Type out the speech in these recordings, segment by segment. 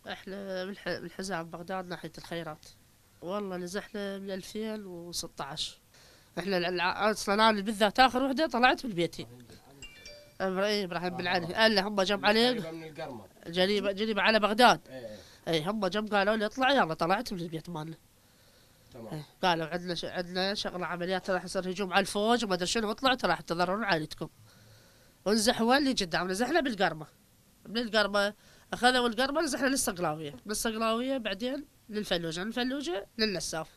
احنا من حزام بغداد ناحية الخيرات. والله نزحنا من 2016. احنا اصلا انا بالذات اخر وحدة طلعت من بيتي. ابراهيم بن علي قال لي هم جم عليك. قريبة من القرمة. جريبة على بغداد. ايه. اي هم جم قالوا لي اطلع، يلا طلعت من البيت مالنا. تمام. اي قالوا عندنا شغلة عمليات، راح يصير هجوم على الفوج وما ادري شنو، اطلعوا راح تضررون عائلتكم. ونزحوا اللي قدام، نزحنا بالقرمة. من القرمة اخذوا القرمة، نزحنا للصقلاوية، من الصقلاوية بعدين للفلوجة، من الفلوجة للنساف.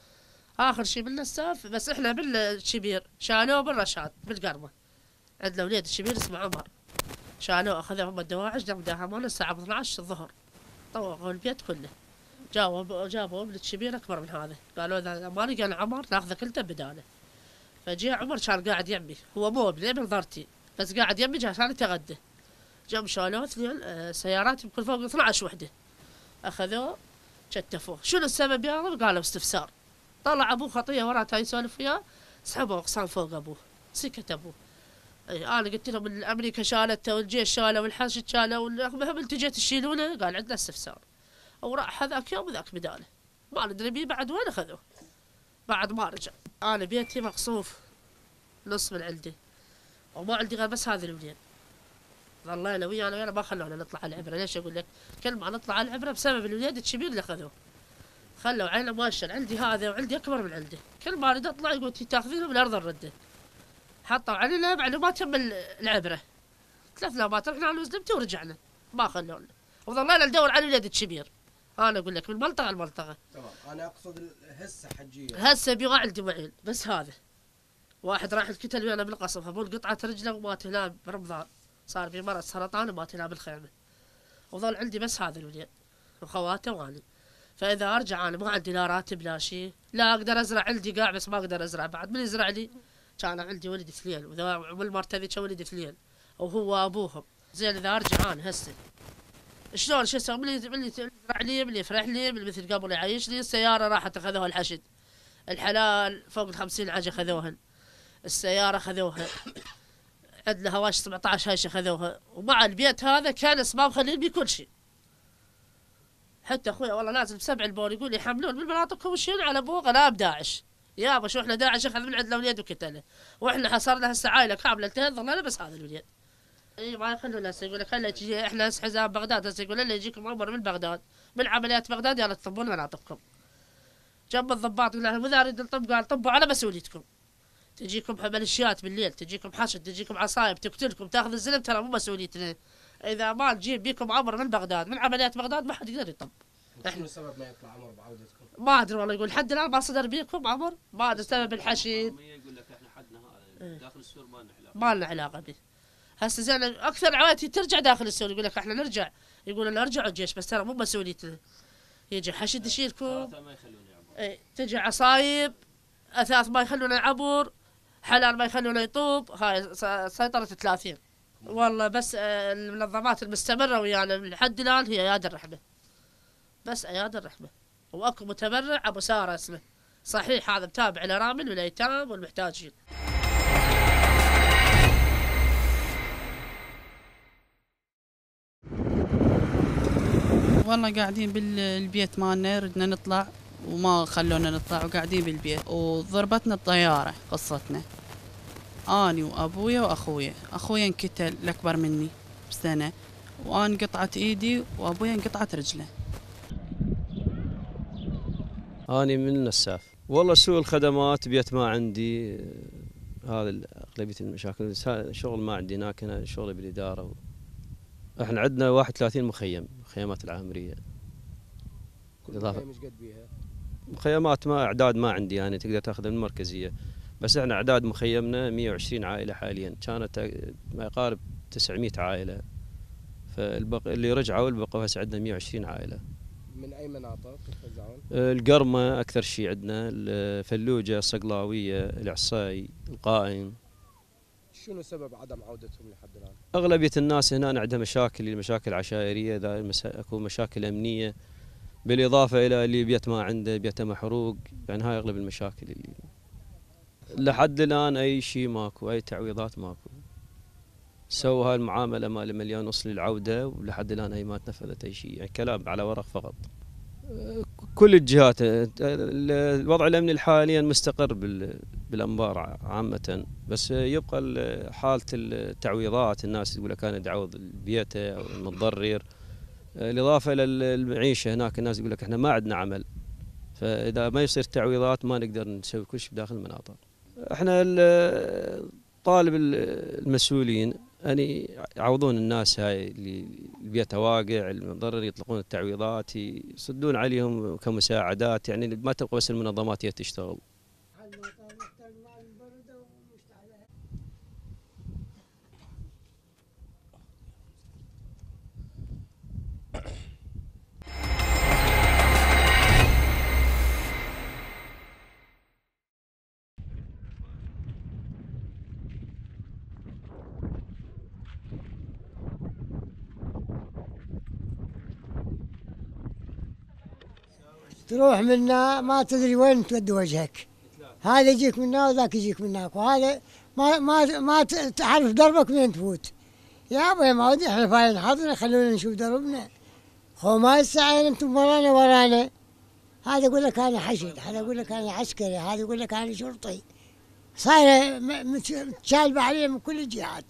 اخر شي من النساف بس احنا بالشبير شالوه بالرشاد بالقرمة. عندنا وليد الشبير اسمه عمر، شالوه اخذوه هم الدواعش دم داهمون الساعة 12 الظهر، طوقوا البيت كله. جابوا ابن الشبير اكبر من هذا، قالوا اذا ما لقى عمر ناخذك انت بداله. فجاء عمر كان قاعد يمي، هو مو ابني ابن ضرتي، بس قاعد يمي عشان يتغدى. جم شالوه اثنين سيارات يمكن فوق 12 وحده، اخذوه شتفوه. شنو السبب يا رب؟ قالوا استفسار. طلع ابوه خطيه وراه تاي يسولف وياه، سحبوا اغصان فوق ابوه، سكت ابوه. اي انا قلت لهم من امريكا شالته والجيش شاله والحشد شاله والمهم انتم جيت تشيلونه، قال عندنا استفسار. وراح هذاك يوم وذاك بداله، ما ندري بيه بعد وين اخذوه. بعد ما رجع انا بيتي مقصوف نص من عندي، وما عندي غير بس هذه الولين. ظلينا ويانا ما خلونا نطلع على العبره. ليش اقول لك؟ كل ما نطلع على العبره بسبب الوليد الكبير اللي اخذوه، خلوا عينه ماشر. عندي هذا وعندي اكبر من عنده، كل ما اريد اطلع يقول تاخذينه من الارض نرده. حطوا علينا معلومات تم العبره، 3 نوبات رحنا على وزلمتي ورجعنا، ما خلونا. وظلينا ندور على الوليد الكبير. انا اقول لك من منطقه لمنطقه. تمام. انا اقصد هسه حجية. هسه بيضاع عندي معين بس هذا. واحد راح الكتل ويانا بالقصف، ابون قطعه رجله ومات هنا برمضان، صار في مرض سرطان ومات هنا بالخيمه. وظل عندي بس هذا الوليد وخواته واني. فاذا ارجع انا ما عندي لا راتب لا شيء، لا اقدر ازرع، عندي قاع بس ما اقدر ازرع بعد، من يزرع لي؟ كان عندي ولد اثنين والمرت هذيك ولد اثنين وهو ابوهم. زين اذا ارجع انا هسه شلون شو اسوي؟ من اللي يزرع لي، من اللي يفرح لي، من مثل قبل يعيشني؟ السياره راحت اخذوها الحشد، الحلال فوق ال50 عجه اخذوهن، السياره اخذوها، عندنا هواش 17 هايش اخذوها، ومع البيت هذا كان اسباب خليل بي كل شيء. حتى اخوي والله نازل ب7 البور يقول يحملون من مناطقهم وشيلون على ابوه غلاب داعش. يابا شو احنا داعش اخذ من عندنا وليد وقتله، واحنا حصرنا هسه عائله كامله انتهت، ظلنا بس هذا الوليد. اي ما يخلونا هسه، يقول لك خلي تجي احنا هسه حزام بغداد، هسه يقول لنا يجيكم عمر من بغداد من عمليات بغداد، يلا تطبون مناطقكم. جنب الضباط قال لهم اذا اريد نطب، قال طبوا على مسؤوليتكم. تجيكم ميليشيات بالليل، تجيكم حشد، تجيكم عصايب تقتلكم، تاخذ الزلم، ترى مو مسؤوليتنا. اذا ما نجيب بيكم عمر من بغداد من عمليات بغداد ما حد يقدر يطب. شنو السبب ما يطلع عمر بعودتكم؟ ما ادري والله، يقول لحد الان ما صدر بيكم عمر، ما ادري سبب الحشيد. يقول لك احنا حدنا هذا داخل السور ما لنا علاقه. ما لنا علاقه به. هسه زين اكثر عوائلتي ترجع داخل السور، يقول لك احنا نرجع، يقولون ارجعوا الجيش بس ترى مو مسؤوليتنا. يجي حشد يشيلكم، ما يخلون يعبر. اي تجي عصايب، اثاث ما يخلونه يعبر، حلال ما يخلونه يطوب. هاي سيطرة 30. والله بس المنظمات المستمرة ويانا لحد الآن هي أياد الرحمة، بس أياد الرحمة. وأكو متبرع أبو سارة اسمه، صحيح هذا متابع لرامل والأيتام والمحتاجين. والله قاعدين بالبيت مالنا، ردنا نطلع وما خلونا نطلع وقاعدين بالبيت، وضربتنا الطيارة. قصتنا اني وابويا واخويا، اخويا انقتل الاكبر مني بسنة، وأنا انقطعت ايدي وابويا انقطعت رجله. اني من النساف. والله سوء الخدمات بيت ما عندي، هذا اغلبيه المشاكل. شغل ما عندي هناك، انا شغلي بالاداره. احنا عندنا 31 مخيم، مخيمات العامريه. كل مخيم ايش قد بيها؟ مخيمات ما اعداد ما عندي يعني، تقدر تاخذها من المركزيه، بس احنا اعداد مخيمنا 120 عائله حاليا، كانت ما يقارب 900 عائله. اللي رجعوا البقوا هسه عندنا 120 عائله. من اي مناطق يتوزعون؟ القرمه اكثر شيء عندنا، الفلوجه، الصقلاويه، العصاي، القائم. شنو سبب عدم عودتهم لحد الان؟ اغلبيه الناس هنا عندها مشاكل عشائريه، اكو مشاكل امنيه، بالاضافه الى اللي بيت ما عنده بيته محروق، يعني هاي اغلب المشاكل اللي لحد الان اي شيء ماكو، اي تعويضات ماكو. سووا هاي المعامله مال 1.5 مليون للعوده، ولحد الان هي ما تنفذت اي شيء، يعني كلام على ورق فقط. كل الجهات، الوضع الامني حاليا مستقر بالانبار عامه، بس يبقى حاله التعويضات، الناس يقول لك انا دعوض بيته او المتضرر، الاضافه الى المعيشه هناك، الناس يقول لك احنا ما عندنا عمل، فاذا ما يصير تعويضات ما نقدر نسوي كل شيء بداخل المناطق. احنا طالب المسؤولين ان يعوضون الناس هاي اللي بيتها واقع المتضرر، يطلقون التعويضات، يصدون عليهم كمساعدات، يعني ما تبقى بس المنظمات هي تشتغل. تروح منا ما تدري وين تودي وجهك، هذا يجيك منا وذاك يجيك منك، وهذا ما تعرف دربك وين تفوت. يا ابو يا معودي احنا فاين حظنا، خلونا نشوف دربنا، هو ما يستعين انتم ورانا. هذا يقول لك انا حشد، هذا يقول لك انا عسكري، هذا يقول لك انا شرطي، صايره متشالبه عليه من كل الجهات.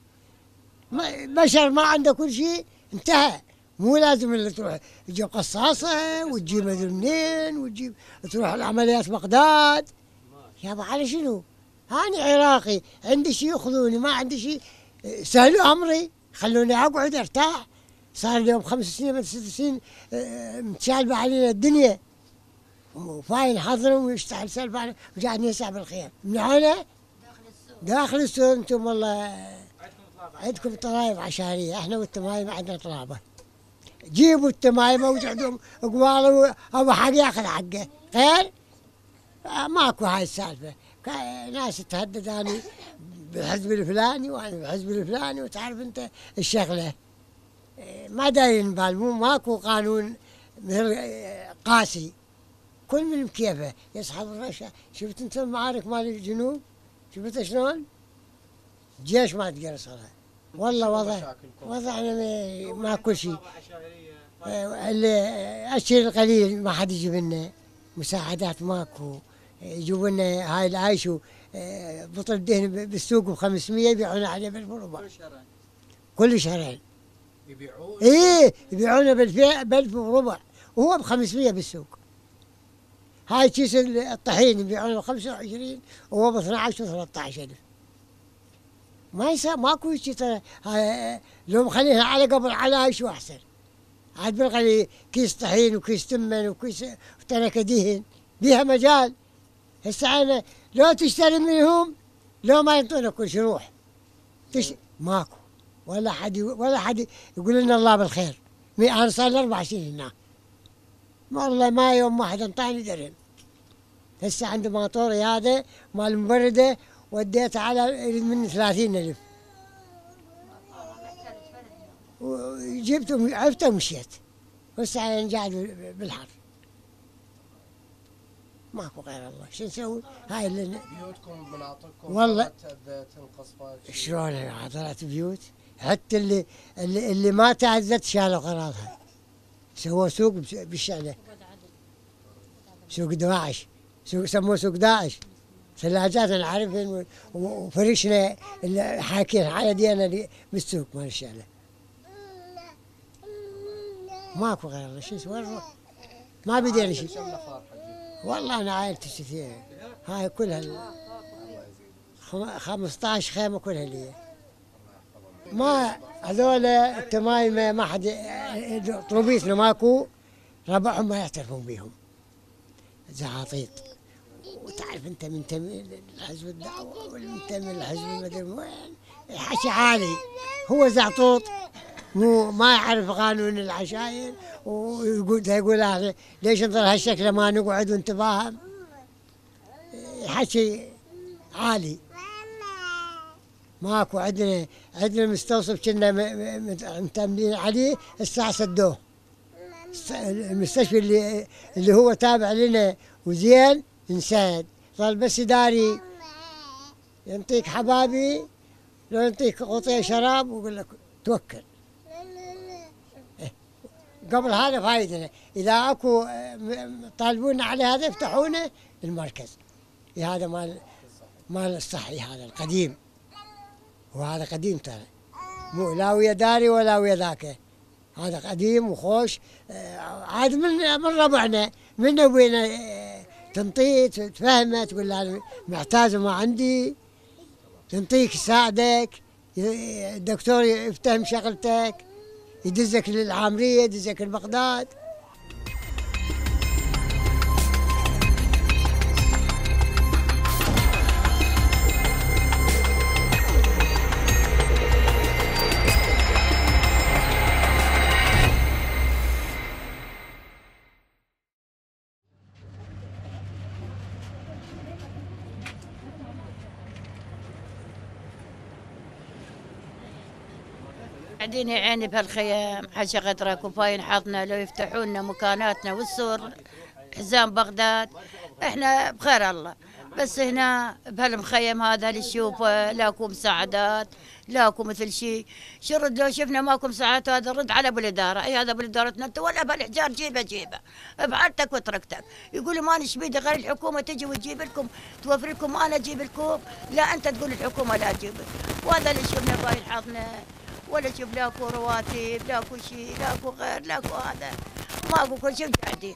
بشر ما عنده كل شيء انتهى. مو لازم اللي تروح تجيب قصاصة وتجيب مدري منين وتجيب تروح العمليات بغداد. يابا على شنو؟ أنا عراقي عندي شيء يأخذوني، ما عندي شيء سهلوا أمري، خلوني أقعد أرتاح. صار اليوم 5 سنين من 6 سنين متشالبة علينا الدنيا، وفاين حظرهم ويشتعل سالفة وقاعد نسع بالخير. منعونا داخل السوق. أنتم والله عندكم طرايب عشانية، احنا والتمايم عندنا طلابة. جيبوا التمايمة وجعدهم قوالوا أبو حق ياخذ حقه، غير ماكو هاي السالفة. ناس تهدد أنا بالحزب الفلاني وأنا بالحزب الفلاني، وتعرف أنت الشغلة ما دايرين بال، ماكو قانون مثل قاسي، كل من بكيفه يسحب الرشا. شفت أنت المعارك مال الجنوب؟ شفت شلون؟ جيش ما تقدر يصلها. والله وضعنا ما كل شيء. الشيء القليل ما حد يجيب لنا مساعدات، ماكو. يجيبوا لنا هاي العايشو بطل دهن بالسوق ب500 يبيعونه عليه ب1000 كل شهرين. يبيعون؟ ايه يبيعونه ب1000 وهو ب500 بالسوق. هاي كيس الطحين يبيعونه ب25 وهو ب12 و13,000. ما يصير، ماكو شيء. لو مخليها على قبل على هاي شو احسن. عاد بنخلي كيس طحين وكيس تمن وكيس تركه دهن بيها مجال. هسه انا لو تشتري منهم لو ما ينطونك كل شيء، روح ماكو ولا حد يقول لنا الله بالخير. انا صار لي 4 سنين هنا، والله ما يوم واحد انطاني درهم. هسه عندي ماطوري هذا مال مبرده وديته على يريد مني 30,000 وجبته عرفته ومشيت. هسه انا قاعد بالحر، ماكو غير الله. شو نسوي؟ هاي اللي بيوتكم بمناطقكم والله تنقص. شلون طلعت بيوت؟ حتى اللي ما تعزت شالوا قراضها، سووا سوق بالشعله، سوق داعش، سموه سوق داعش. ثلاجات نعرفهن وفرشنا اللي حاكين على دينا اللي بالسوق مال الشعله. ماكو غير الله. شو نسوي؟ نروح ما بدينا شيء. والله انا عائلتي كثير، هاي كلها 15 خيمه كلها لي. ما هذول التمايمه ما حد طلبيتنا ماكو، ربعهم ما يعترفون بيهم زعاطيط. وتعرف انت منتمي للحزب الدعوه والمنتمي للحزب المدري وين، حكي عالي. هو زعطوط مو ما يعرف قانون العشاير، ويقول ليش نظل هالشكل ما نقعد ونتفاهم. حكي عالي. ماكو. عندنا مستوصف كنا متأملين عليه، الساعة سدوه. المستشفى اللي هو تابع لنا وزين انساد، ظل بس يداري ينطيك حبابي لو يعطيك قطية شراب ويقول لك توكل. قبل هذا فايدنا، إذا أكو طالبونا على هذا يفتحونه المركز. هذا مال الصحي، هذا القديم، وهذا قديم ترى، مو لا ويا داري ولا ويا ذاك، هذا قديم وخوش. عاد من ربعنا، من ابوينا تنطيه تفهمه، تقول له محتاج ما عندي، تنطيك يساعدك، الدكتور يفتهم شغلتك، يدزك للعامريه، يدزك لبغداد. قاعدين يا عيني بهالخيام حاشا غدرة كوفاين حاطنا، لو يفتحوا لنا مكاناتنا والسور حزام بغداد احنا بخير الله. بس هنا بهالمخيم هذا اللي نشوفه لاكو مساعدات، لاكو مثل شيء. شرد لو شفنا ماكو مساعدات هذا نرد على ابو الاداره، اي هذا ابو ادارتنا انت ولا بهالحجار جيبه ابعدتك وتركتك. يقولوا ما نشبيد غير الحكومه تجي وتجيب لكم توفر لكم، انا اجيب لكم، لا انت تقول الحكومه لا تجيب. وهذا اللي شفنا باين حظنا، ولا شوف لاكو رواتب، لاكو شيء، لاكو غير، لاكو هذا، ماكو كل شيء قاعدين.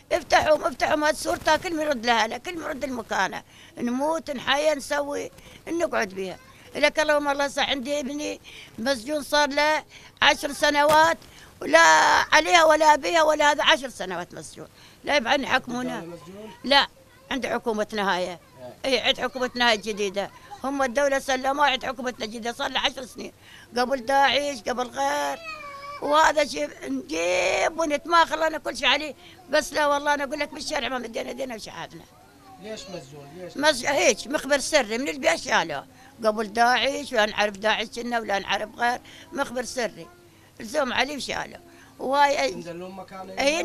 افتحوا ما السور تاكل من يرد لها، كل من يرد المكانه، نموت نحيا نسوي نقعد بها. لك اللهم الله صح. عندي ابني مسجون صار له 10 سنوات، ولا عليها ولا بها ولا هذا، 10 سنوات مسجون. لا يبعد يحكمونا، لا عند حكومتنا هاي، اي عند حكومتنا هاي الجديده، هم الدوله سلموها عند حكومتنا الجديده صار له 10 سنين، قبل داعش قبل غير. وهذا شيء نجيب ونتماخل انا كل شيء عليه، بس لا والله انا اقول لك بالشارع ما مدينا ايدينا وشحاتنا. ليش مسجون؟ هيك مخبر سري من البيئه شالوه قبل داعش، ولا نعرف داعش كنا ولا نعرف غير، مخبر سري لزوم عليه وشالوه. وهاي ندلون مكانه؟ اي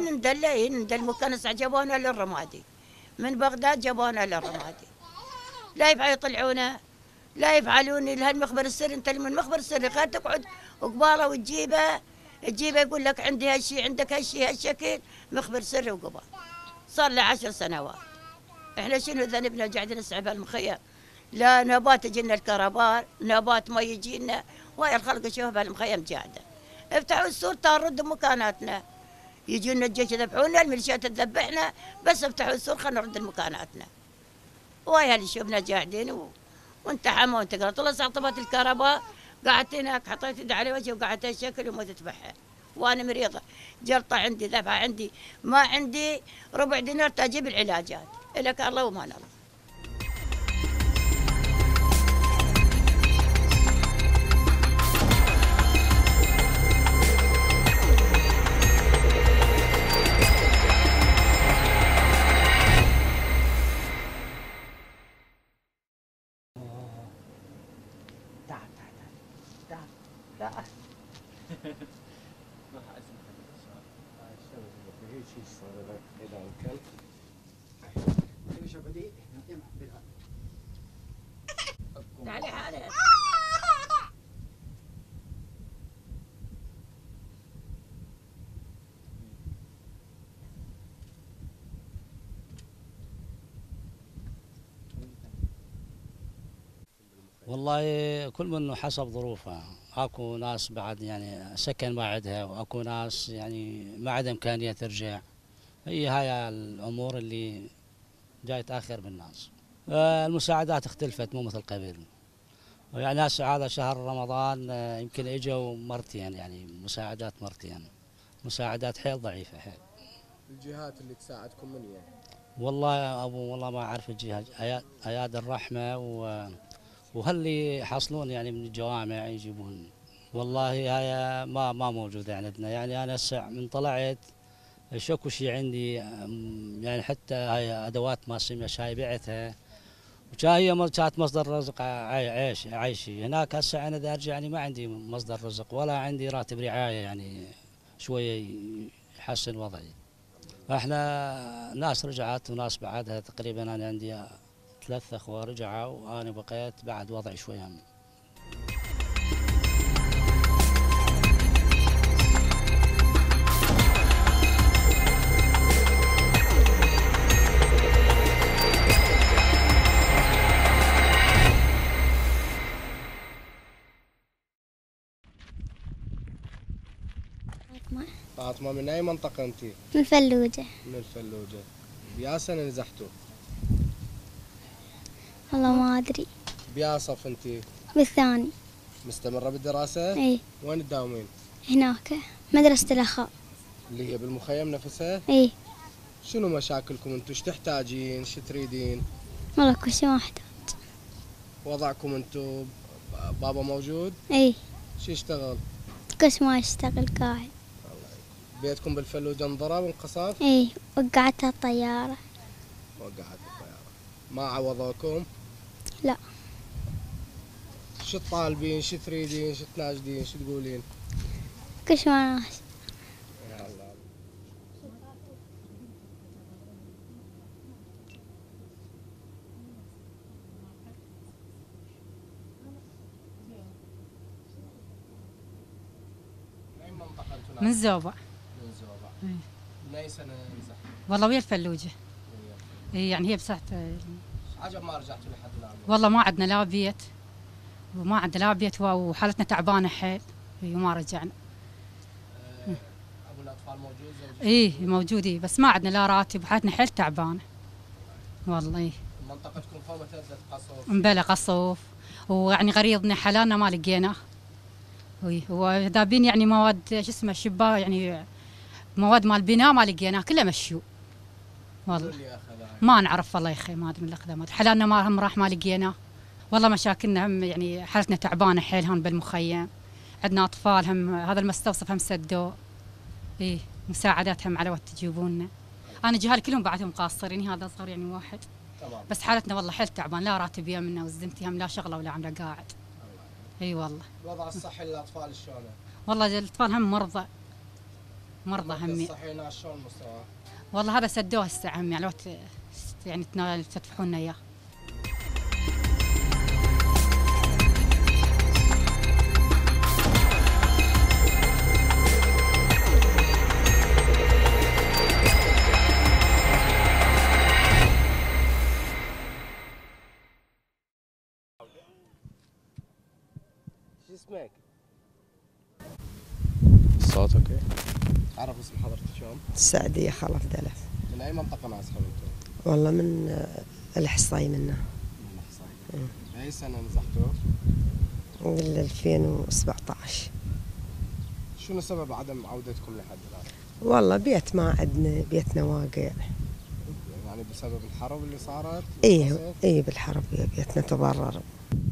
ندل مكان جابونا للرمادي، من بغداد جابونا للرمادي. لا يبغى يطلعونا، لا يفعلون لهالمخبر السري. انت من مخبر السري غير تقعد وقباله وتجيبه يقول لك عندي هالشيء، عندك هالشيء هالشكل، مخبر سري وقبال. صار له 10 سنوات. احنا شنو ذنبنا قاعدين نسعى بهالمخيم؟ لا نبات يجينا الكهرباء، نبات ما يجينا، وهاي الخلق شوف بهالمخيم قاعده. افتحوا السور تردوا مكاناتنا، يجونا الجيش يذبحونا، الميليشيات تذبحنا، بس افتحوا السور خلينا نرد مكاناتنا. وهاي اللي شفنا قاعدين وانتحموا وانتقلت. والله سقطت الكهرباء، قعدت هناك حطيت يدي على وجهي وقعدت اشكل وما تتبحر، وانا مريضه، جلطه عندي، ذبحه عندي، ما عندي ربع دينار تجيب العلاجات، لك الله وما الله. تعالي حالك. والله كل منه حسب ظروفه، اكو ناس بعد يعني سكن ما عندها، واكو ناس يعني ما عندها امكانيه ترجع. هي هاي الامور اللي جاي تاخر بالناس. المساعدات اختلفت مو مثل قبل، يعني هسه هذا شهر رمضان يمكن اجوا مرتين، يعني مساعدات مرتين، مساعدات حيل ضعيفه حيل. الجهات اللي تساعدكم من هي؟ والله يا ابو والله ما اعرف الجهه، اياد الرحمه وهاللي يحصلون يعني من الجوامع يجيبون. والله هاي ما موجوده عندنا، يعني انا هسه من طلعت شكو شيء عندي، يعني حتى هاي ادوات ماسميه شاي بعتها، وهي كانت مصدر رزق عيشي. هناك هسه انا اذا ارجع يعني ما عندي مصدر رزق ولا عندي راتب رعايه يعني شويه يحسن وضعي. احنا ناس رجعت وناس بعدها، تقريبا انا عندي 3 اخوه رجعوا وانا بقيت بعد وضعي شويه فاطمة من أي منطقة أنت؟ من فلوجة. من الفلوجة. بيا سنة نزحتوا؟ والله ما أدري. بيا صف أنت؟ بالثاني. مستمرة بالدراسة؟ إي. وين تداومين؟ هناك مدرسة الأخاء. اللي هي بالمخيم نفسها؟ إي. شنو مشاكلكم انتم؟ ايش تحتاجين؟ ايش تريدين؟ والله كل شيء ما أحتاج. وضعكم انتم بابا موجود؟ إي. شو يشتغل؟ كل شيء ما يشتغل قاعد. بيتكم بالفلوجة انضرب انقصف؟ إي وقعتها الطيارة. وقعت الطيارة. ما عوضوكم؟ لا. شو تطالبين؟ شو تريدين؟ شو تناشدين؟ شو تقولين؟ كل شيء ما ناشد. يا الله. من زوبع. من زوبع. من اي سنة نزحت؟ والله ويا الفلوجة. يعني هي بساعة. عجب ما رجعتوا لحد الآن. والله ما عندنا لا بيت وما عندنا لا بيت وحالتنا تعبانة حيل وما رجعنا. أبو الأطفال موجود؟ إيه موجودين بس ما عندنا لا راتب وحالتنا حيل تعبانة. والله. منطقتكم فوق تهدد قصف. مبلى قصف ويعني غريضنا حلالنا ما لقيناه. ودابين يعني مواد شو اسمه شبا يعني مواد مال بناء ما لقيناه كله مشيو. والله ما نعرف والله يا اخي ما ادري من الاقدامات حلالنا ما هم راح ما لقيناه. والله مشاكلنا هم يعني حالتنا تعبانه حيل هون بالمخيم. عندنا اطفال هم هذا المستوصف هم سدوه. ايه مساعدات هم على وقت تجيبونا. انا جهالي كلهم بعدهم قاصرين هذا صار يعني واحد. تمام. بس حالتنا والله حيل تعبان لا راتب يمنا وزنتي هم لا شغله ولا عمله قاعد. اي والله. الوضع الصحي للاطفال شلونه؟ والله الاطفال هم مرضى همي. الصحي هنا شلون مستواه؟ والله هذا سدوه هسه هم يعني لو يعني تدفعوا لنا اياه. شو اسمك؟ الصوت اوكي. تعرف اسم حضرتك شلون؟ السعدية خلف دلف. من اي منطقة ناسخة انتم؟ والله من الحصاي منه. من الحصاي. باي سنة نزحتوا؟ من 2017. شنو سبب عدم عودتكم لحد الان؟ والله بيت ما عندنا، بيتنا واقع. يعني بسبب الحرب اللي صارت؟ ايه بالحرب بيتنا تضرر.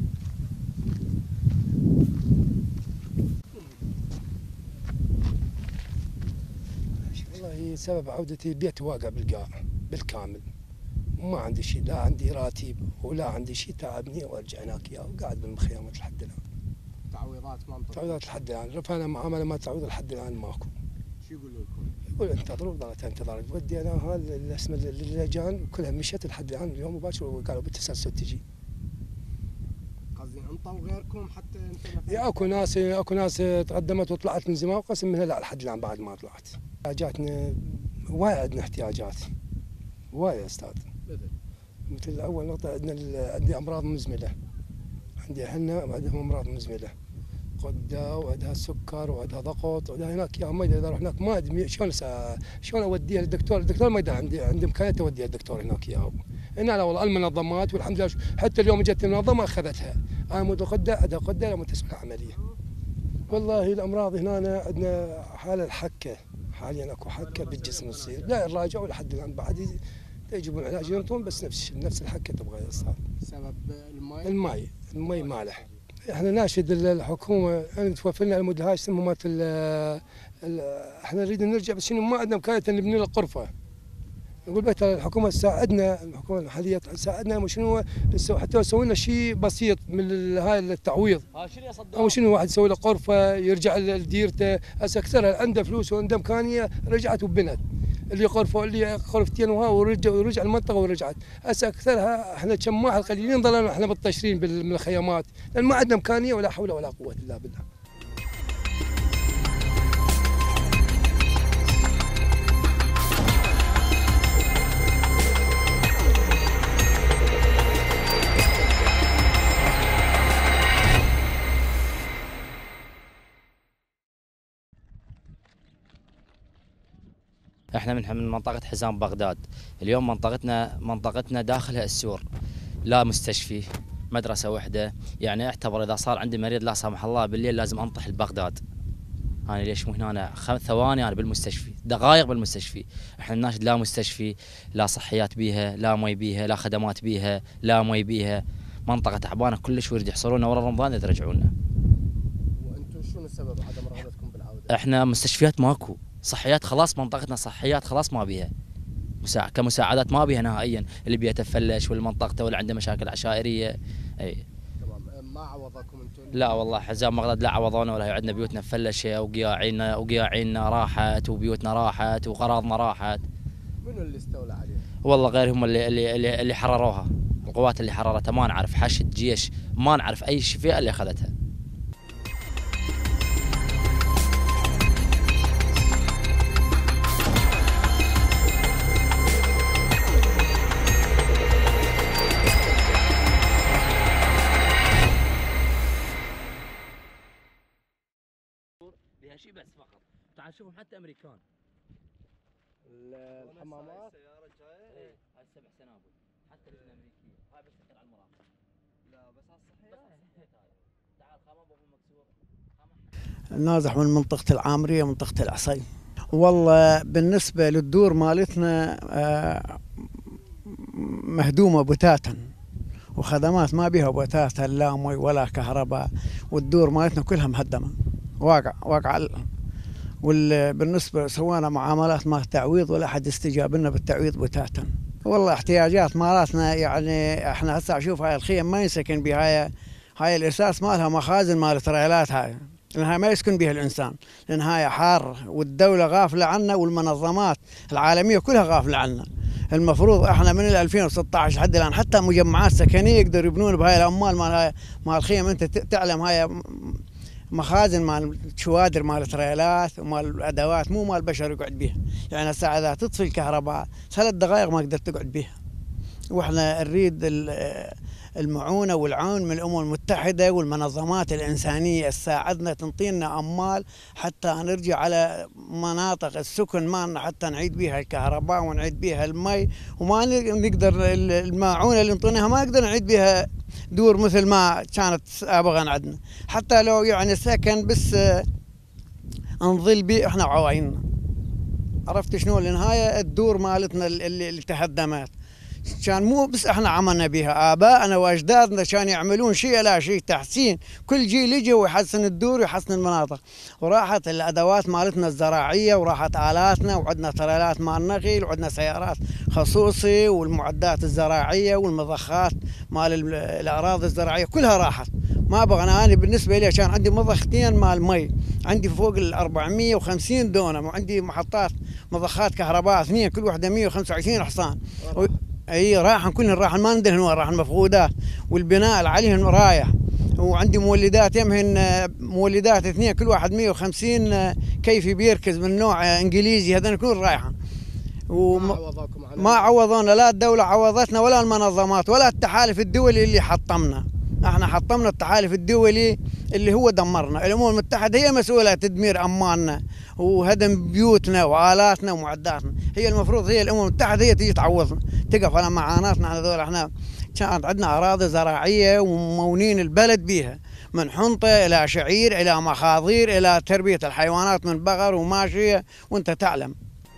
والله سبب عودتي البيت واقع بالقاع بالكامل وما عندي شيء، لا عندي راتب ولا عندي شيء تعبني وارجع هناك اياه وقاعد بالمخيمات لحد الان. تعويضات ما انطلقت؟ تعويضات لحد الان، رفعنا معامله ما تعويض لحد الان ماكو. شو يقولوا لكم؟ يقول انتظروا ضلت انتظار وديناها الاسم اللجان كلها مشت لحد الان اليوم مباشر وقالوا بالتسلسل تجي. قصدي انطوا غيركم حتى انت اكو ناس تقدمت وطلعت من زمان وقسم منها لا لحد الان بعد ما طلعت. احتياجاتنا وايد عندنا احتياجات وايد استاذ. مثل اول نقطه عندي امراض مزمنه. عندي اهلنا عندهم امراض مزمنه. غده وعندها سكر وعندها ضغط وعندها هناك يا ما اذا اروح هناك ما ادري شلون اوديها للدكتور، الدكتور ما يقدر عندي امكانيه اوديها للدكتور هناك يا هنا لا والله المنظمات والحمد لله حتى اليوم اجت المنظمه اخذتها. انا متغدى عندها غده لما تسوي عمليه. والله الامراض هنا عندنا حاله الحكه، حاليا اكو حكه بالجسم تصير، لا نراجعوا لحد الان بعد يجيبون علاج ينطون بس نفس الحكه تبغى صار. سبب الماء؟ الماء مالح. احنا ناشد الحكومه ان توفر لنا المدة هاي اسمها مالت احنا نريد نرجع بس شنو ما عندنا امكانيه نبني له غرفه. نقول بيت الحكومه تساعدنا، الحكومه المحليه تساعدنا شنو حتى يسوي لنا شيء بسيط من هاي التعويض. او شنو واحد يسوي له غرفه يرجع لديرته، هسه اكثرها عنده فلوس وعنده امكانيه رجعت وبنت. اللي غرفه اللي غرفتين وها ورجع المنطقه ورجعت، هسه اكثرها احنا جماعه القليلين ضلنا احنا مطشرين من الخيامات، لان ما عندنا امكانيه ولا حول ولا قوه الا بالله. احنا من منطقة حزام بغداد. اليوم منطقتنا داخلها السور، لا مستشفي، مدرسة وحدة. يعني اعتبر إذا صار عندي مريض لا سمح الله بالليل لازم أنطح لبغداد. أنا ليش مو هنا 5 ثواني أنا بالمستشفي، دقائق بالمستشفي. احنا الناشد لا مستشفي، لا صحيات بيها، لا مي بيها، لا خدمات بيها، لا مي بيها. منطقة تعبانة كلش، ويريد يحصلونا ورا رمضان إذا رجعونا. وأنتم شنو السبب عدم رغبتكم بالعودة؟ احنا مستشفيات ماكو، صحيات خلاص، منطقتنا صحيات خلاص ما بيها. كمساعدات ما بيها نهائيا، اللي بيته فلش واللي منطقته ولا عنده مشاكل عشائريه. اي تمام. ما عوضكم انتم؟ لا والله حزام بغداد لا عوضونا ولا. عندنا بيوتنا مفلشه وقياعينا راحت وبيوتنا راحت وقراضنا راحت. منو اللي استولى عليها؟ والله غيرهم اللي حرروها، القوات اللي حررتها. ما نعرف حشد جيش، ما نعرف اي فئه اللي اخذتها. بها شيء بس فقط. تعال شوفهم حتى امريكان. الحمامات ايه هاي 7 سنابل حتى الامريكيه. هاي بس تحط على المراقب. لا بس على الصحيح. تعال خمام ابو مكسور. نازح من منطقة العامرية، منطقة العصي. والله بالنسبة للدور مالتنا مهدومة بتاتا، وخدمات ما بيها بتاتا، لا مي ولا كهرباء، والدور مالتنا كلها مهدمة. واقع. بالنسبة سوينا معاملات ما تعويض ولا حد استجاب لنا بالتعويض بتاتا. والله احتياجات مالتنا، يعني احنا هسه اشوف هاي الخيم ما ينسكن بها. هاي الاساس مالها مخازن مال تريلات، هاي لانها ما يسكن بها الانسان، لان هاي حار والدولة غافلة عنا والمنظمات العالمية كلها غافلة عنا. المفروض احنا من 2016 لحد الان حتى مجمعات سكنية يقدروا يبنون بهاي الاموال مال الخيم. انت تعلم هاي مخازن مال شوادر مال تريلات ومال الادوات، مو مال بشر يقعد بيها. يعني هسه اذا تطفي الكهرباء 3 دقائق ما قدرت تقعد بيها. واحنا نريد المعونه والعون من الامم المتحده والمنظمات الانسانيه تساعدنا، تنطينا اموال حتى نرجع على مناطق السكن مالنا، حتى نعيد بيها الكهرباء ونعيد بيها المي. وما نقدر المعونه اللي نطيناها ما نقدر نعيد بيها دور مثل ما كانت سابقا عندنا. حتى لو يعني سكن بس نظل بيه احنا وعوايننا. عرفت شنو؟ للنهايه الدور مالتنا اللي تهدمت كان مو بس احنا عملنا بها، ابائنا واجدادنا كانوا يعملون شيء لا شيء تحسين. كل جيل يجي ويحسن الدور ويحسن المناطق. وراحت الادوات مالتنا الزراعيه وراحت الاتنا، وعندنا تريلات مال نخيل وعندنا سيارات خصوصي والمعدات الزراعيه والمضخات مال الاراضي الزراعيه كلها راحت. ما بغى انا بالنسبه لي كان عندي مضختين مال مي، عندي فوق ال 450 دونم، وعندي محطات مضخات كهرباء 2 كل وحده 125 حصان. اي راحن كلهن راحن، ما ندري وين راحن، مفقودات. والبناء عليهن رايح. وعندي مولدات يمهن مولدات 2 كل واحد 150 كيفي بيركز من نوع انجليزي، هذين كلهم رايحن. ما عوضونا، لا الدولة عوضتنا ولا المنظمات ولا التحالف الدولي اللي حطمنا. احنا حطمنا التحالف الدولي اللي هو دمرنا. الامم المتحدة هي مسؤولة تدمير اموالنا وهدم بيوتنا والاتنا ومعداتنا. هي المفروض هي الامم المتحدة هي تيجي تعوضنا، تقف على معاناتنا هذول. احنا كانت عندنا اراضي زراعية وممونين البلد بيها، من حنطة الى شعير الى مخاضير الى تربية الحيوانات من بقر وماشية، وانت تعلم.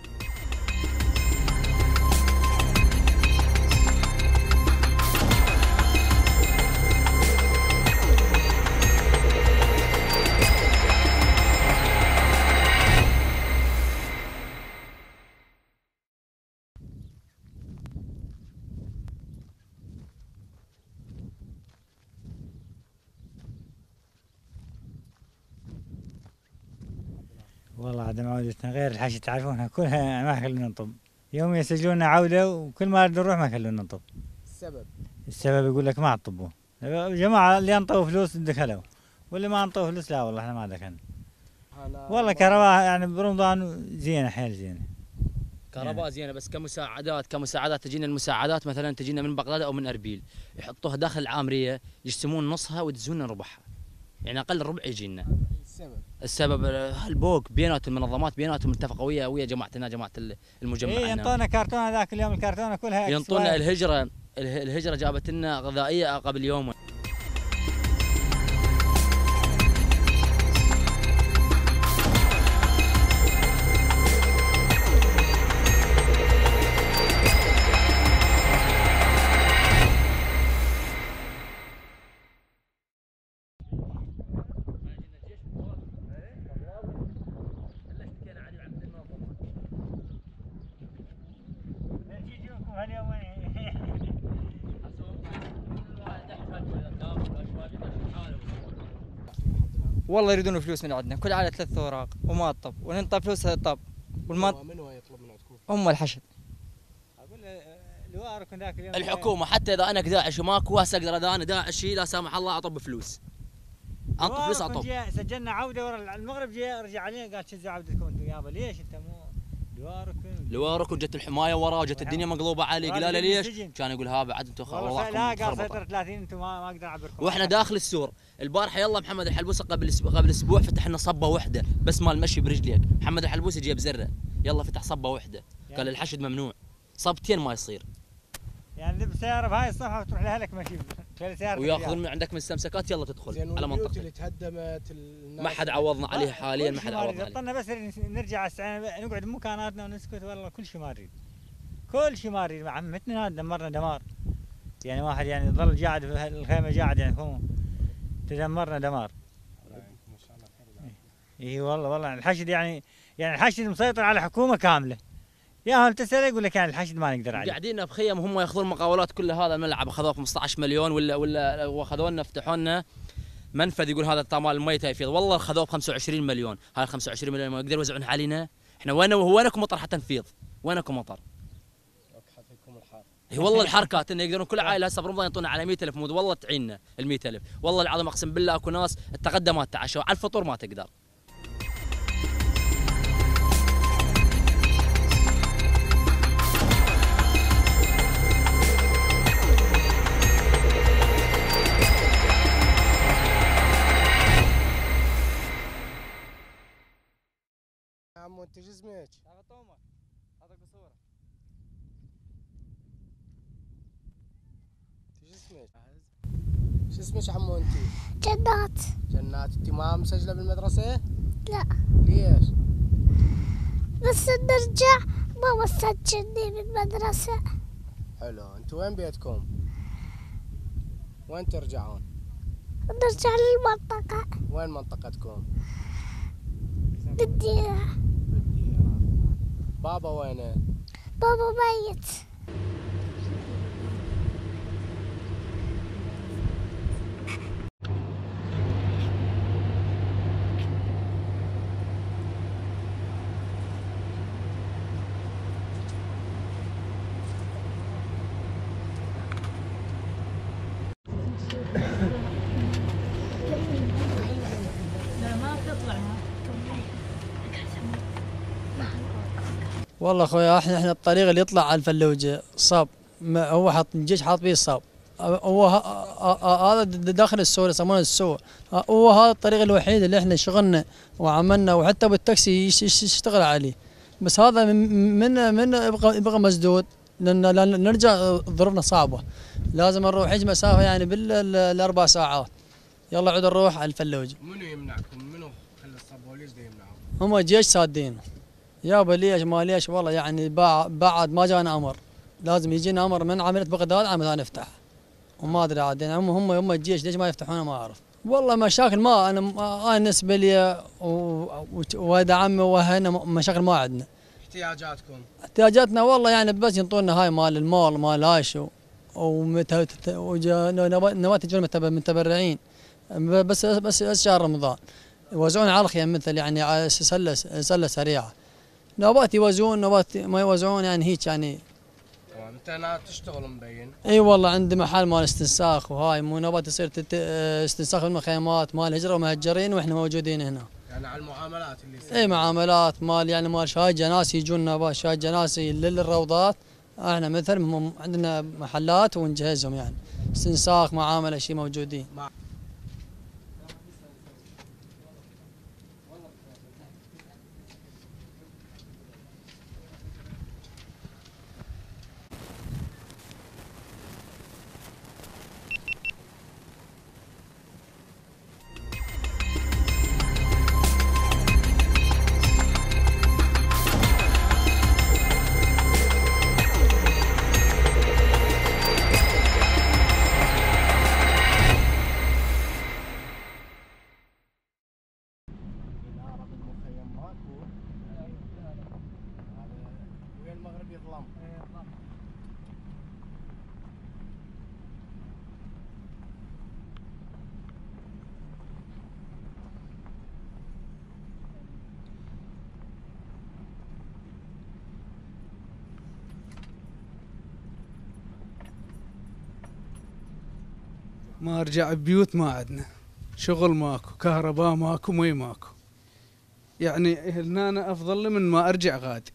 والله عدم عودتنا غير الحشي تعرفونها كلها ما خلونا نطب. يوم يسجلونا عودة وكل ما نروح ما خلونا نطب. السبب يقول لك ما عاد طبوا. جماعة اللي انطوا فلوس دخلوا، واللي ما انطوا فلوس لا والله احنا ما دخلنا. والله كهرباء يعني برمضان زينة، حيل زينة. كهرباء زينة، بس كمساعدات تجينا المساعدات مثلا تجينا من بغداد او من اربيل، يحطوها داخل العامرية يجسمون نصها ويدزون ربعها. يعني اقل ربع يجينا. السبب البوق بيناتهم المنظمات بيناتهم متفقه ويا جماعتنا جماعه المجمع. ينطونا كرتونه ذاك اليوم الكرتونه كلها ينطونا الهجره جابت لنا غذائيه قبل يوم. والله يريدون فلوس من عندنا، كل عائلة 3 اوراق وما طب وننطى فلوسها طب منو يطلب من عندكم؟ هم الحشد. اقول لواركم ذاك اليوم الحكومه حتى اذا انا داعش وماكو هسه اقدر اذا انا داعشي لا سامح الله اطب فلوس. انطي فلوس اطب. سجلنا عوده ورا المغرب رجع علينا قال شزوا عودتكم انتم يابا ليش انت مو لواركم جت الحمايه وراه جت الدنيا مقلوبه علي قال له ليش؟ كان يقول ها بعد انتم وضعكم لا قال سيطر 30 انتم ما اقدر اعبركم. واحنا داخل السور البارحه يلا محمد الحلبوسي قبل اسبوع فتح لنا صبه واحده بس مال مشي برجليك. محمد الحلبوسي جيب زره يلا فتح صبه واحده قال الحشد ممنوع صبتين ما يصير. يعني بسياره بهاي الصفحه وتروح لأهلك ماشي وياخذون من عندك من استمساكات يلا تدخل على منطقتك. اللي تهدمت ما حد عوضنا عليها حاليا ما حد عوضنا عليها. طلنا بس نرجع نقعد بمكاناتنا ونسكت والله كل شيء ما نريد. كل شيء ما نريد عمتنا هذا دمرنا دمار. يعني واحد يعني ظل قاعد في الخيمه قاعد يعني هو تدمرنا دمار. اي والله الحشد يعني الحشد مسيطر على حكومه كامله. يا هل تسأل يقول لك يعني الحشد ما نقدر عليه. قاعدين بخيم وهم ياخذون مقاولات كل هذا الملعب اخذوه 15 مليون ولا واخذوا لنا فتحوا لنا منفذ يقول هذا طامال الميته يفيض والله اخذوه ب 25 مليون. هاي 25 مليون ما يقدروا يوزعونها علينا. احنا وينكم مطر حتى نفيض؟ وينكم مطر؟ هي والله الحركات انه يقدرون كل عائله هسه برمضان يعطونا على 100,000 مود والله تعيننا ال 100,000 والله العظيم اقسم بالله اكو ناس التقدمات تعشوا على الفطور ما تقدر. عمو انت شو اسمك؟ هذا تومر هذا قصوره. انت شو اسمك؟ شو اسمك عمو انت؟ جنات. جنات انت ما مسجله بالمدرسه؟ لا. ليش؟ بس نرجع ماما سجلني بالمدرسه. حلو انتوا وين بيتكم؟ وين ترجعون؟ نرجع للمنطقه. وين منطقتكم؟ بالديرة. بابا وينه؟ بابا ميت. والله اخويا احنا الطريق اللي يطلع على الفلوجه صاب هو حاط الجيش حاط فيه الصاب هو هذا داخل السور يسمونه السور هو هذا الطريق الوحيد اللي احنا شغلنا وعملنا وحتى بالتاكسي يشتغل عليه بس هذا من يبقى مسدود لان نرجع ظروفنا صعبه لازم نروح حج مسافه يعني بالاربع ساعات يلا عود نروح على الفلوجه. منو يمنعكم؟ منو خلى الصبه وليش يمنعهم؟ هم الجيش سادين يابا ليش ما ليش والله يعني بعد ما جانا امر لازم يجينا امر من عمليه بغداد عم نفتح وما ادري عاد يعني هم الجيش ليش ما يفتحونه ما اعرف والله مشاكل ما انا بالنسبه لي وهذا عمي وهنا مشاكل ما عندنا. احتياجاتكم؟ احتياجاتنا والله يعني بس ينطونا هاي مال المول مال هاشو نواتج المتبرعين بس شهر رمضان يوزعون على الخيام مثل يعني سله سريعه نوبات يوزعون نوبات ما يوزعون يعني هيك يعني. تمام انت تشتغل مبين؟ اي والله عندي محل مال استنساخ وهاي مو نوبات تصير استنساخ المخيمات مال هجره ومهجرين واحنا موجودين هنا. يعني على المعاملات اللي يصير؟ اي معاملات مال يعني مال شاي جناسي يجون نوبات شاي جناسي للروضات احنا مثل عندنا محلات ونجهزهم يعني استنساخ معامله شيء موجودين. ما ارجع بيوت ما عندنا شغل، ماكو كهرباء، ماكو مي، ماكو. يعني هنا افضل لي من ما ارجع غادي.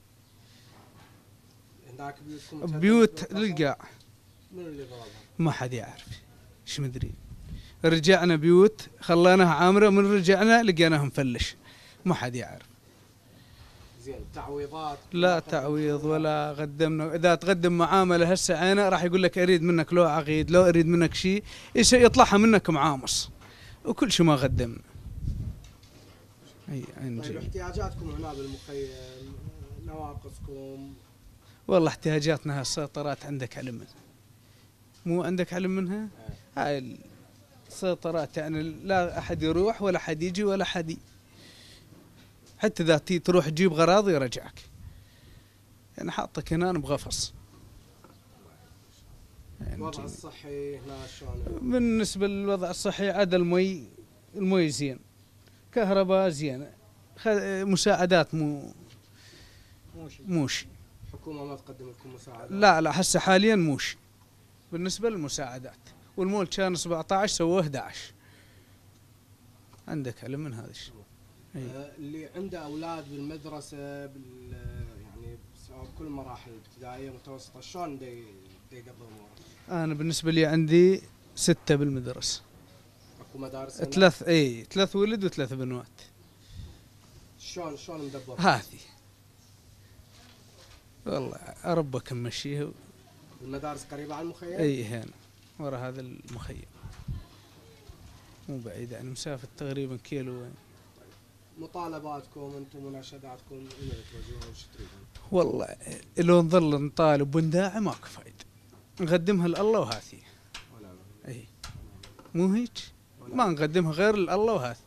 هناك بيوتكم بيوت للقاع من اللي ضربها؟ ما حد يعرف، ايش مدري. رجعنا بيوت خليناها عامره، من رجعنا لقيناها مفلش، ما حد يعرف. زين تعويضات؟ لا تعويض ولا قدمنا. اذا تقدم معامله هسه عينه راح يقول لك اريد منك لو عقيد، لو اريد منك شيء يطلعها منك معامص، وكل شيء ما قدمنا. طيب احتياجاتكم هنا بالمخيم، نواقصكم؟ والله احتياجاتنا هالسيطرات عندك علم منها؟ مو عندك علم منها؟ هاي السيطرات يعني لا احد يروح ولا احد يجي ولا احد حتى اذا تروح تجيب غراض يرجعك. يعني حاطك هنا بغفص. الوضع الصحي هنا شلون؟ بالنسبه للوضع الصحي عاد المي زين، كهرباء زين، مساعدات موشي. الحكومه ما تقدم لكم مساعدات؟ لا هسه حاليا موشي بالنسبه للمساعدات، والمول كان 17 سووه 11. عندك علم من هذا الشيء؟ اللي عنده اولاد بالمدرسه يعني بكل المراحل الابتدائيه متوسطه، شلون يقضوا اموره؟ انا بالنسبه لي عندي 6 بالمدرسه. اكو مدارس؟ 3 ولد و3 بنات. شلون مدبر؟ هذه والله ربك ممشيه. المدارس قريبه على المخيم؟ اي هنا ورا هذا المخيم، مو بعيد يعني مسافه تقريبا كيلو. مطالباتكم انتم مناشداتكم الى توجهوها وش تريدون؟ والله لو نظل نطالب ونداعي ماكو فايده، نقدمها لله وهاثي. اي مو هيك؟ ما نقدمها غير لله وهاثي.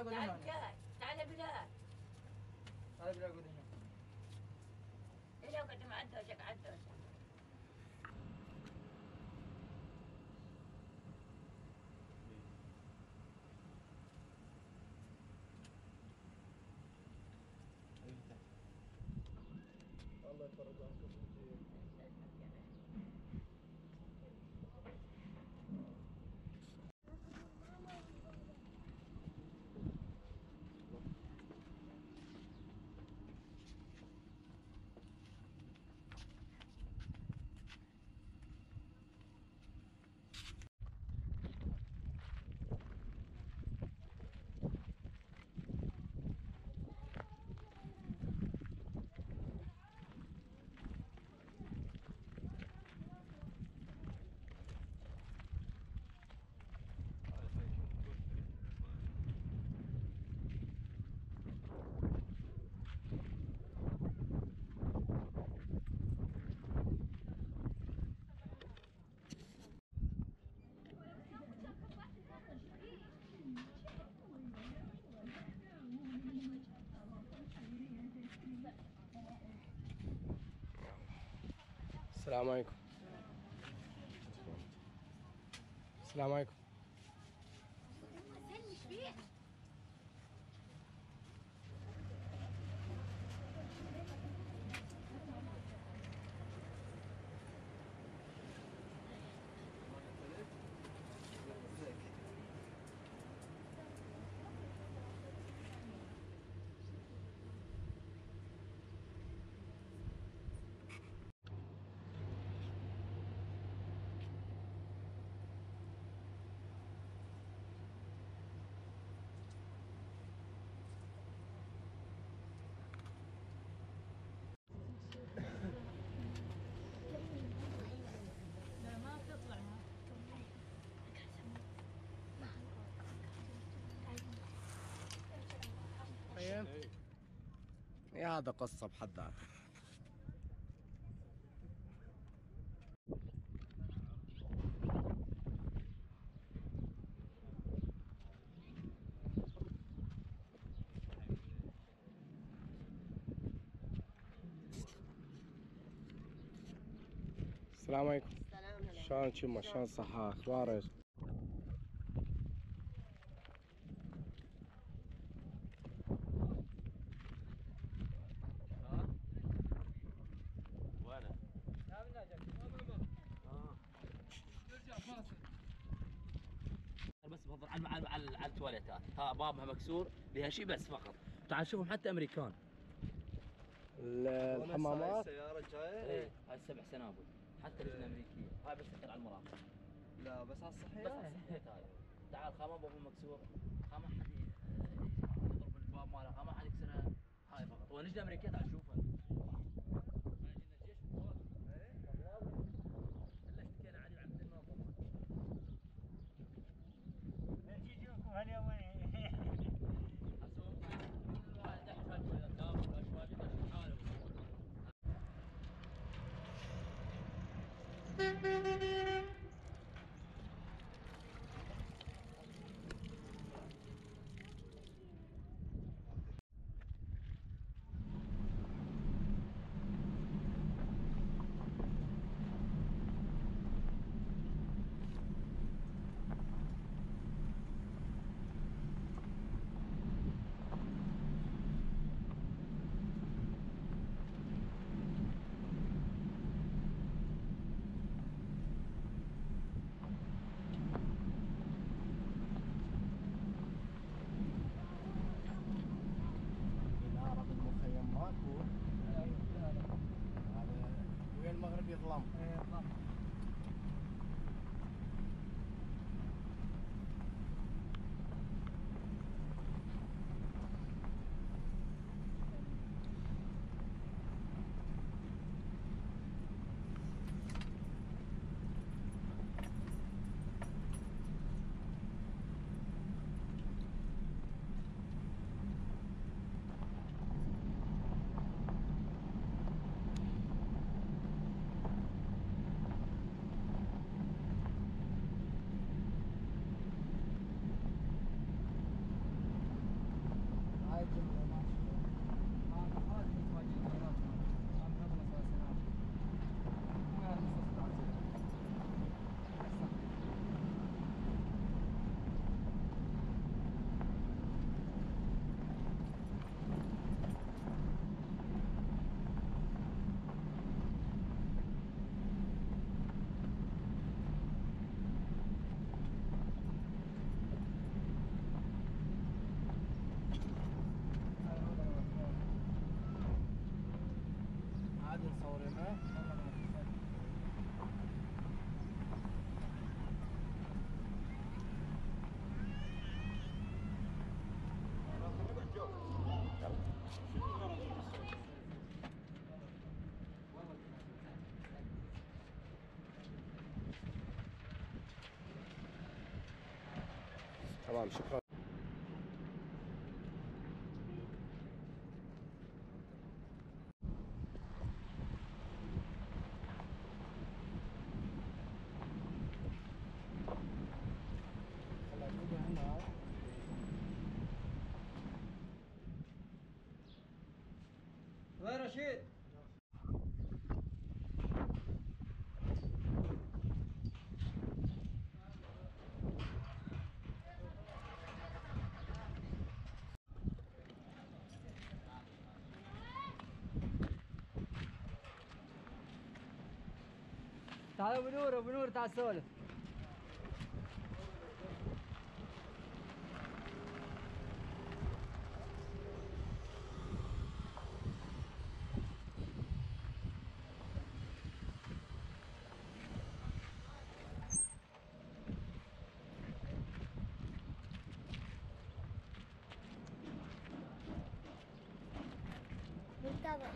السلام عليكم. السلام عليكم. يا هذا قصة بحد ذاتها. السلام عليكم. شلون شمه؟ شلون الصحة؟ اخبارك؟ تفضل على التواليتات، ها بابها مكسور بها شيء بس فقط. تعال شوفهم حتى امريكان. الحمامات السيارة الجاية؟ ايه هاي 7 سنابل حتى لجنة امريكية، هاي بس تدخل على المراقبة. لا بس على الصحيح. بس على الصحيح هاي. تعال خامة بابها مكسور، خامة حد يضرب الباب مالها، خامة حد يكسرها، هاي فقط. ولجنة امريكية تعال شوفها. وين المغرب يظلم. تمام شكرا. وين رشيد؟ تعال ابو نور تعال سولف. منتظر.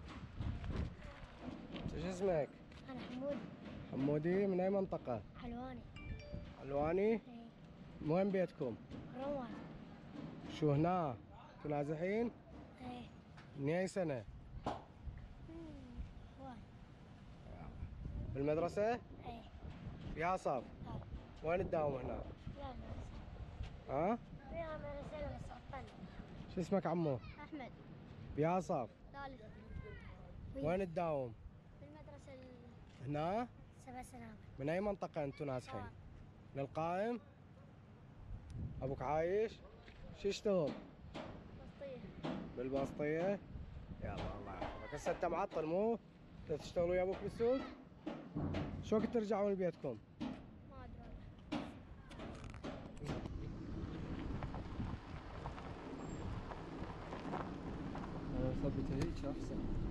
ايش اسمك؟ أنا حمود. حمودي، من اي منطقة؟ حلواني. حلواني؟ ايه. من وين بيتكم؟ روان. شو هنا؟ انتوا نازحين؟ ايه. من اي سنة؟ وين؟ بالمدرسة؟ ايه. يا صاف؟ وين تداوم هنا؟ لا مدرسة. ها؟ فيها مدرسة بس عطلنا. شو اسمك عمو؟ أحمد. يا صاف؟ ثالث. وين تداوم؟ بالمدرسة هنا؟ 7 سنوات. من اي منطقة انتوا نازحين؟ من القائم؟ ابوك عايش؟ شو يشتغل؟ بسطية. بالبسطية؟ يلا الله يحفظك. هسه انت معطل مو؟ تشتغل ويا ابوك بالسوق؟ شو وقت ترجعون لبيتكم؟ ما أدري والله. ثبتها هيك احسن.